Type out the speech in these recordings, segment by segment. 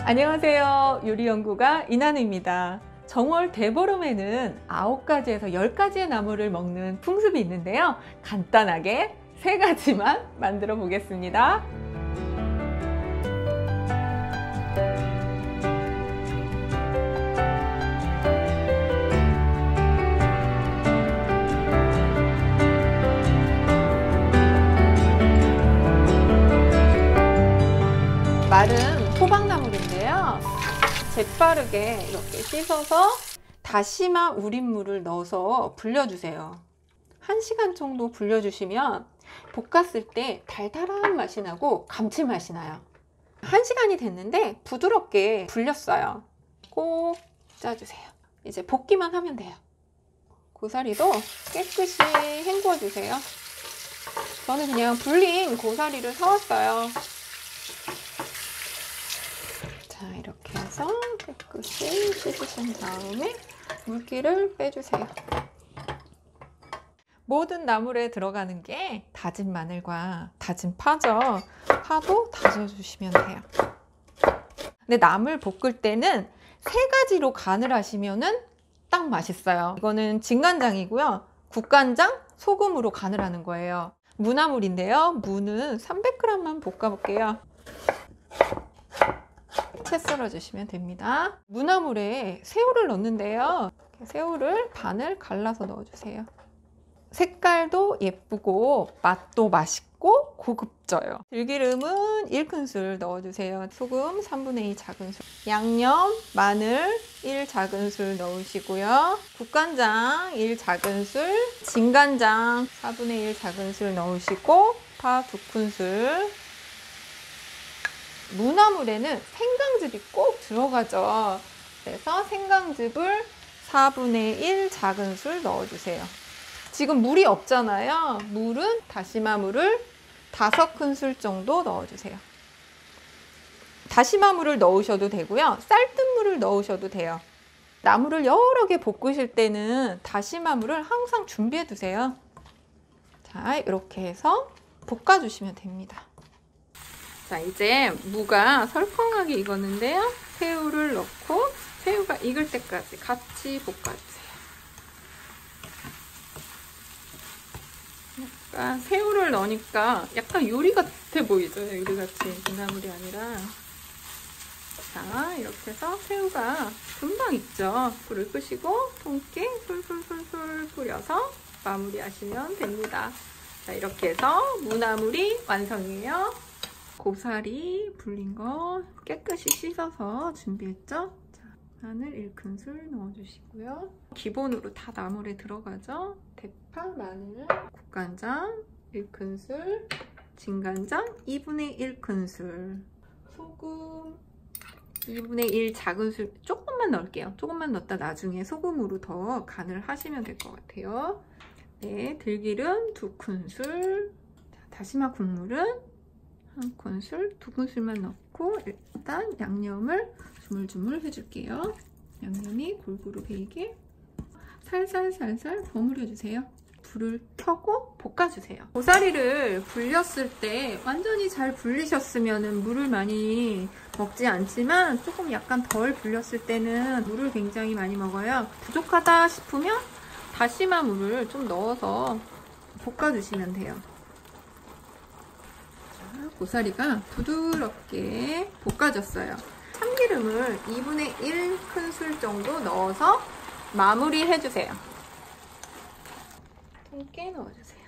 안녕하세요. 요리연구가 이나누입니다. 정월 대보름에는 9가지에서 10가지의 나물을 먹는 풍습이 있는데요. 간단하게 3가지만 만들어 보겠습니다. 마른 호박나물인데요. 재빠르게 이렇게 씻어서 다시마 우린물을 넣어서 불려주세요. 1시간 정도 불려주시면 볶았을 때 달달한 맛이 나고 감칠맛이 나요. 1시간이 됐는데 부드럽게 불렸어요. 꼭 짜주세요. 이제 볶기만 하면 돼요. 고사리도 깨끗이 헹궈 주세요. 저는 그냥 불린 고사리를 사왔어요. 자, 이렇게 해서 깨끗이 씻으신 다음에 물기를 빼주세요. 모든 나물에 들어가는 게 다진 마늘과 다진 파죠. 파도 다져주시면 돼요. 근데 나물 볶을 때는 3가지로 간을 하시면은 딱 맛있어요. 이거는 진간장이고요. 국간장, 소금으로 간을 하는 거예요. 무나물인데요. 무는 300g만 볶아볼게요. 채 썰어 주시면 됩니다. 무나물에 새우를 넣는데요. 새우를 반을 갈라서 넣어주세요. 색깔도 예쁘고 맛도 맛있고 고급져요. 들기름은 1큰술 넣어주세요. 소금 3분의 2 작은술, 양념 마늘 1 작은술 넣으시고요. 국간장 1 작은술, 진간장 4분의 1 작은술 넣으시고 파 2큰술. 무나물에는 생강즙이 꼭 들어가죠. 그래서 생강즙을 4분의 1 작은술 넣어주세요. 지금 물이 없잖아요. 물은 다시마 물을 5큰술 정도 넣어주세요. 다시마 물을 넣으셔도 되고요. 쌀뜨물을 넣으셔도 돼요. 나물을 여러 개 볶으실 때는 다시마 물을 항상 준비해 두세요. 자, 이렇게 해서 볶아주시면 됩니다. 자, 이제 무가 설컹하게 익었는데요. 새우를 넣고 새우가 익을 때까지 같이 볶아주세요. 약간 새우를 넣으니까 약간 요리 같아 보이죠? 요리같이 무나물이 아니라. 자, 이렇게 해서 새우가 금방 익죠? 불을 끄시고 통깨 솔솔솔솔 뿌려서 마무리하시면 됩니다. 자, 이렇게 해서 무나물이 완성이에요. 고사리 불린 거 깨끗이 씻어서 준비했죠? 자, 마늘 1큰술 넣어주시고요. 기본으로 다 나물에 들어가죠? 대파, 마늘, 국간장 1큰술, 진간장 2분의 1큰술, 소금 2분의 1 작은술 조금만 넣을게요. 조금만 넣었다 나중에 소금으로 더 간을 하시면 될 것 같아요. 네, 들기름 2큰술, 다시마 국물은 1큰술, 2큰술만 넣고 일단 양념을 주물주물 해줄게요. 양념이 골고루 배이게 살살살살 버무려주세요. 불을 켜고 볶아주세요. 고사리를 불렸을 때 완전히 잘 불리셨으면 물을 많이 먹지 않지만 조금 약간 덜 불렸을 때는 물을 굉장히 많이 먹어요. 부족하다 싶으면 다시마 물을 좀 넣어서 볶아주시면 돼요. 고사리가 부드럽게 볶아졌어요. 참기름을 2분의 1 큰술 정도 넣어서 마무리 해주세요. 통깨 넣어주세요.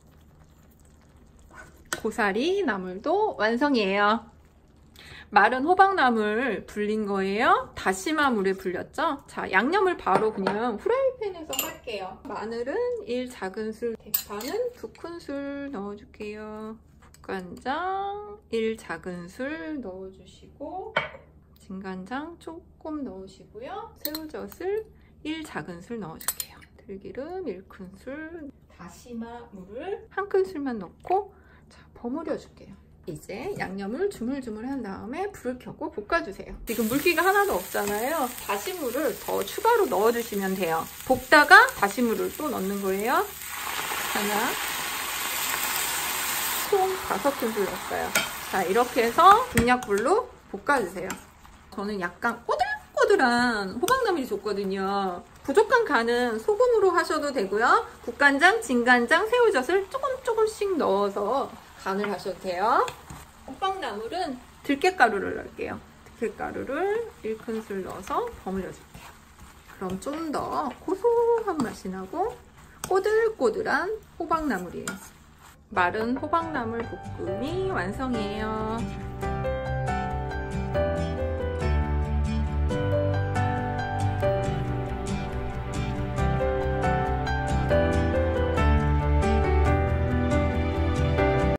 고사리 나물도 완성이에요. 마른 호박나물 불린 거예요. 다시마 물에 불렸죠? 자, 양념을 바로 그냥 후라이팬에서 할게요. 마늘은 1 작은술, 대파는 2큰술 넣어줄게요. 국간장 1 작은술 넣어주시고 진간장 조금 넣으시고요. 새우젓을 1 작은술 넣어줄게요. 들기름 1큰술, 다시마 물을 1큰술만 넣고 자, 버무려 줄게요. 이제 양념을 주물주물 한 다음에 불을 켜고 볶아주세요. 지금 물기가 하나도 없잖아요. 다시물을 더 추가로 넣어주시면 돼요. 볶다가 다시물을 또 넣는 거예요. 하나, 총 5큰술 넣었어요. 자, 이렇게 해서 중약불로 볶아주세요. 저는 약간 꼬들꼬들한 호박나물이 좋거든요. 부족한 간은 소금으로 하셔도 되고요. 국간장, 진간장, 새우젓을 조금씩 넣어서 간을 하셔도 돼요. 호박나물은 들깨가루를 넣을게요. 들깨가루를 1큰술 넣어서 버무려 줄게요. 그럼 좀 더 고소한 맛이 나고 꼬들꼬들한 호박나물이에요. 마른 호박나물 볶음이 완성이에요.